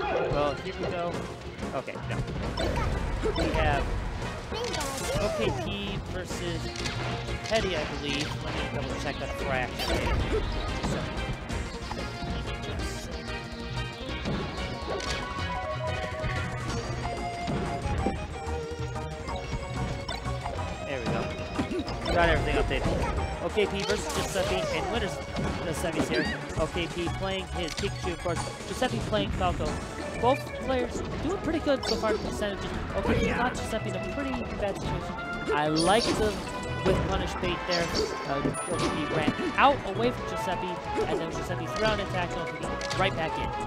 Well, here we go. Okay, no. We have OKP versus Teddy, I believe. Let me double check that before I actually say it. So. There we go. Got everything updated. OKP versus Giuseppe, and winners the semis here. OKP playing his Pikachu, of course. Giuseppe playing Falco. Both players doing pretty good so far in percentages. OKP got Giuseppe in a pretty bad situation. I like the with punish bait there. OKP ran out away from Giuseppe, and then Giuseppe threw out an attack, and OKP right back in.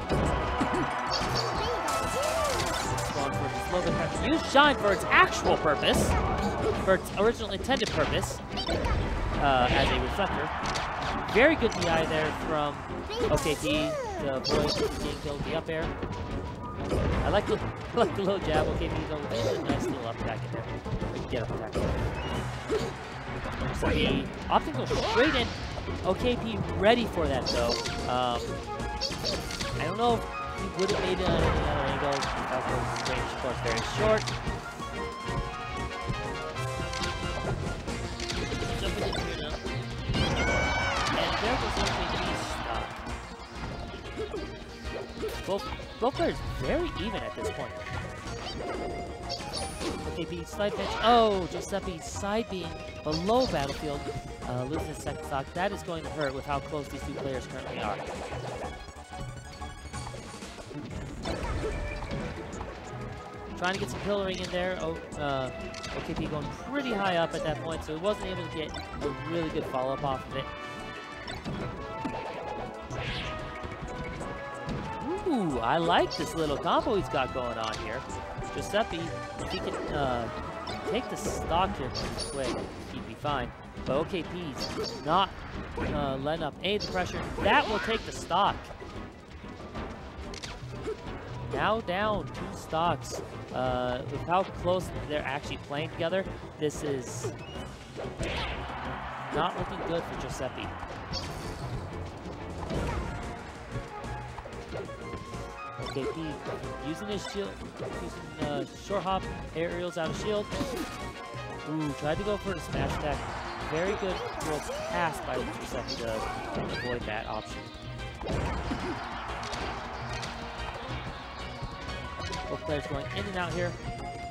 Going for just a little bit of pressure. Use Shine for its actual purpose, for its original intended purpose. As a reflector. Very good DI there from OKP. The boy getting killed with the up air. I like the little jab. OKP though, nice little up attack in there. Get up attack. So the opting goes straight in. OKP ready for that though. I don't know if he would have made it on any other angle. Falco's range, of course, very short. Both players very even at this point. OKP slide pitch. Oh, Giuseppe side being below Battlefield, losing his second stock. That is going to hurt with how close these two players currently are. Trying to get some pillaring in there. OKP going pretty high up at that point, so he wasn't able to get a really good follow-up off of it. Ooh, I like this little combo he's got going on here. Giuseppe, if he can take the stock here pretty quick, he'd be fine. But OKP's not letting up any of the pressure. That will take the stock. Now down 2 stocks. With how close they're actually playing together, this is not looking good for Giuseppe. OKP using his shield, using short hop, aerials out of shield. Ooh, tried to go for the smash attack. Very good towards pass by Giuseppe to avoid that option. Both players going in and out here.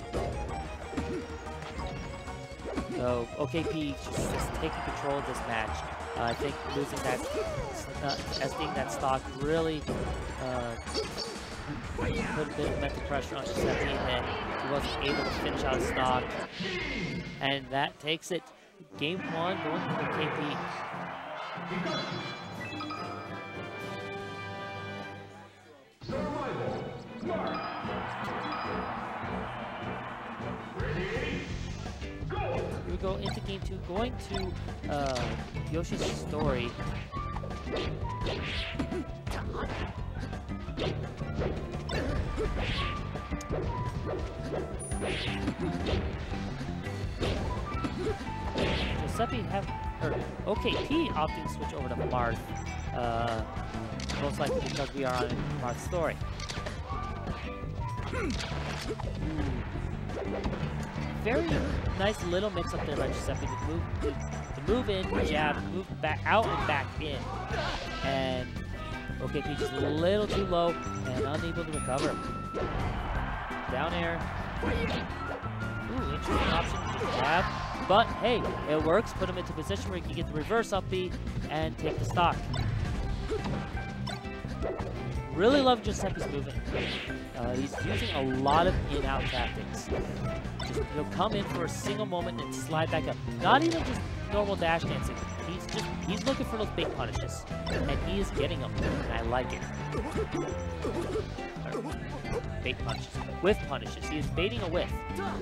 So OKP just taking control of this match. I think losing that, SDing that stock really put a bit of mental pressure on Giuseppe, and he wasn't able to finish out stock. And that takes it. Game 1 going to OKP. Here we go into game 2, going to Yoshi's Story. Giuseppe OKP opting to switch over to Marth, most likely because we are on Marth's story. Very nice little mix up there by Giuseppe to move in, jab, move back out and back in, and OKP just a little too low and unable to recover. Down air. Ooh, interesting option. Just jab. But hey, it works. Put him into a position where he can get the reverse up B and take the stock. Really love Giuseppe's movement. He's using a lot of in-out tactics. He'll come in for a single moment and slide back up. Not even just normal dash dancing. He's looking for those bait punishes, and he is getting them, and I like it. Bait punishes, whiff punishes. He is baiting a whiff.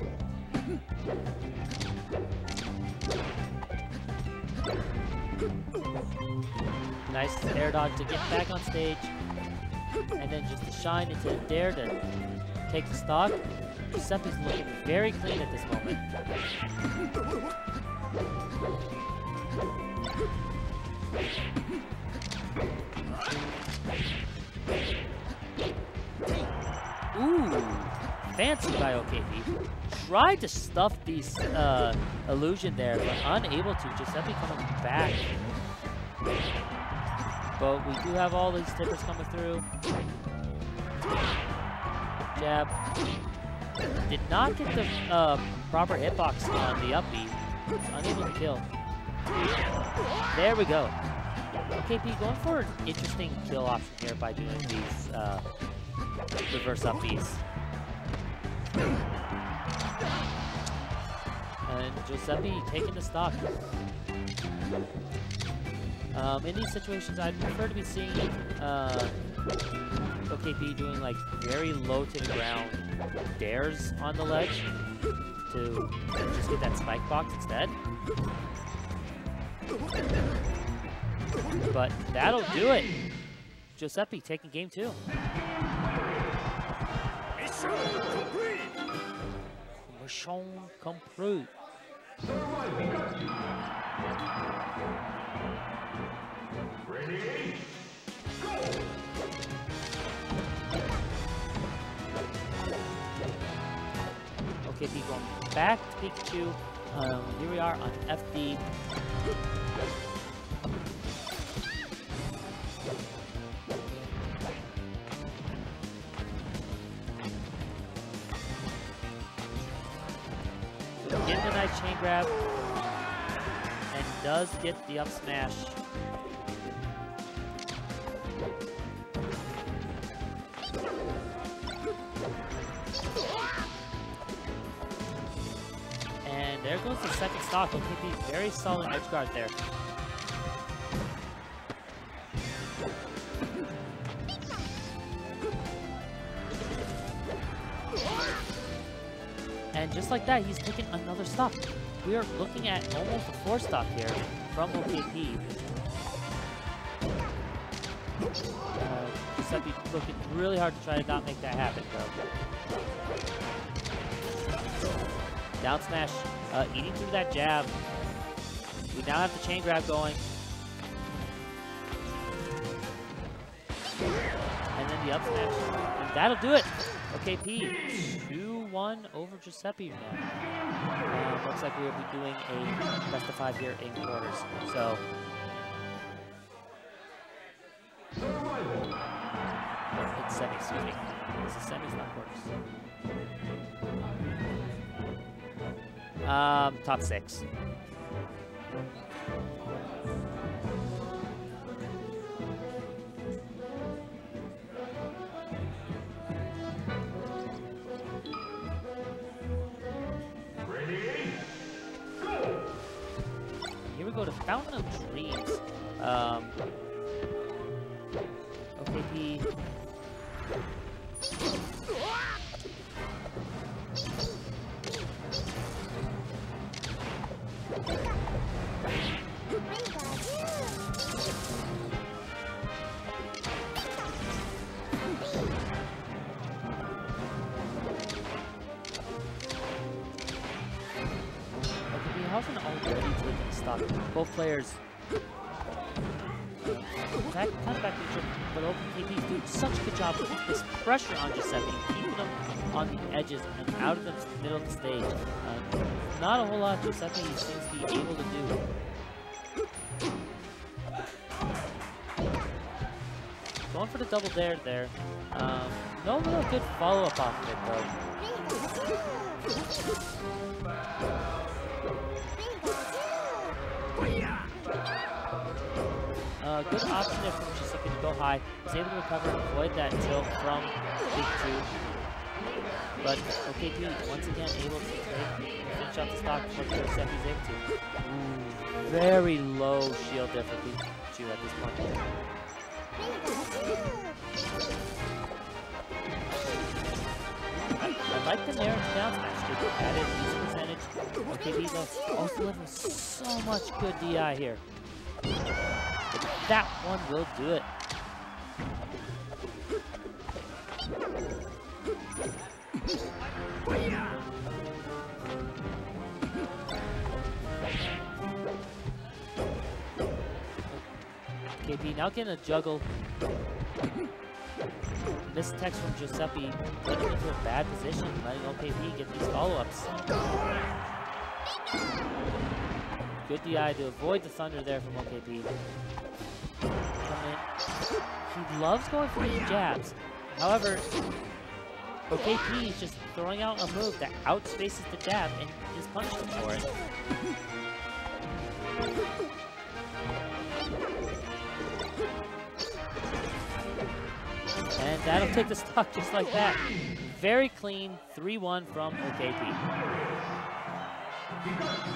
Nice air dodge to get back on stage, and then just to shine into the dare to take the stock. Giuseppe's looking very clean at this moment. fancy by OKP. Tried to stuff these illusion there, but unable to. Giuseppe coming back. But we do have all these tippers coming through. Jab. Did not get the proper hitbox on the upbeat. Unable to kill. There we go. OKP going for an interesting kill option here by doing these reverse upbeats. And Giuseppe taking the stock. In these situations, I'd prefer to be seeing OKP doing like very low to the ground dares on the ledge to just get that spike box instead. But that'll do it. Giuseppe taking game 2. Mission complete. Ready? Go! OKP going back to Pikachu. Here we are on FD. Getting a nice chain grab. And does get the up smash. And there goes the second stock. OKP very solid edge guard there. And just like that, he's taking another stock. We are looking at almost a 4 stock here from OKP. Giuseppe looking really hard to try to not make that happen, though. Down smash, eating through that jab. We now have the chain grab going. And then the up smash. And that'll do it. OKP, 2-1 over Giuseppe now. Looks like we'll be doing a best of 5 here in quarters. So. It's semi, excuse me. This is semis, not quarters. Top 6. Ready? Go! Here we go to Fountain of Dreams. OKP. Hasn't already taken stock. Both players kind of back to each other, but OKP do such a good job with this pressure on Giuseppe, keeping him on the edges and out of the middle of the stage. Not a whole lot Giuseppe seems to be able to do. Going for the double dare there. No real good follow-up off of it, though. Good option there from Giuseppe to go high. He's able to recover and avoid that tilt from Pikachu. But OKP once again able to finish off the stock before Giuseppe's able to. Ooh, very low shield there for Pikachu at this point. I like the narrow down smash to added easy percentage. OKP though also delivering so much good DI here. But that one will do it. OKP now getting a juggle. missed text from Giuseppe put him into a bad position, letting OKP get these follow-ups. Good DI to avoid the thunder there from OKP. He loves going for these jabs. However, OKP is just throwing out a move that outspaces the jab and is punishing for it. And that'll take the stock just like that. Very clean 3-1 from OKP.